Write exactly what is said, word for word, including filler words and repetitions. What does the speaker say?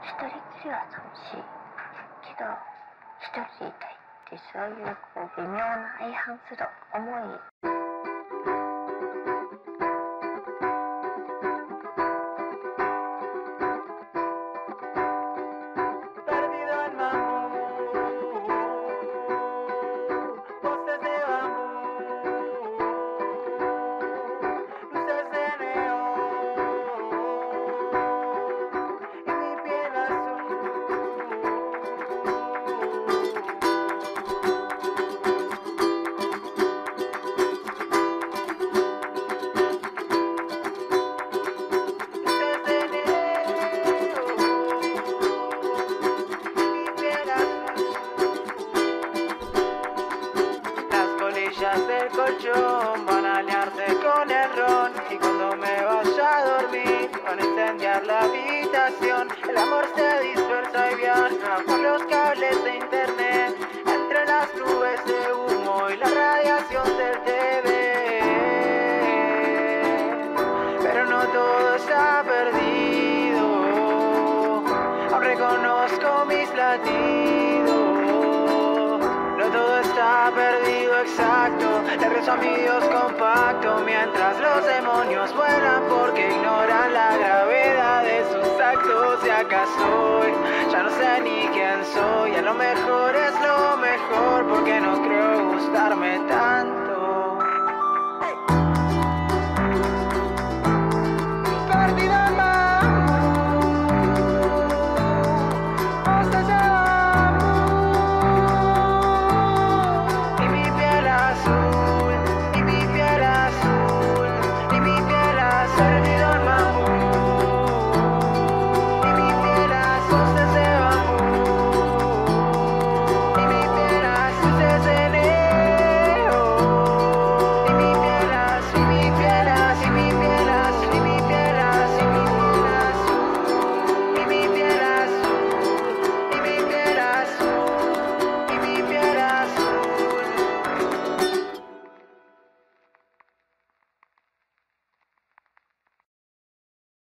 一人きりは寂しいけど一人でいたいってそういうこう微妙な相反する思い。 Del colchón van a aliarse con el ron y cuando me vaya a dormir van a incendiar la habitación. El amor se dispersa y viaja por los cables de internet, entre las nubes de humo y la radiación del T V. Pero no todo está perdido, aún reconozco mis latidos. No todo está perdido, exacto. Le rezo a mi Dios compacto mientras los demonios vuelan porque ignoran la gravedad de sus actos. Y acá estoy, ya no sé ni quién soy. A lo mejor es lo mejor porque no creo gustarme tanto.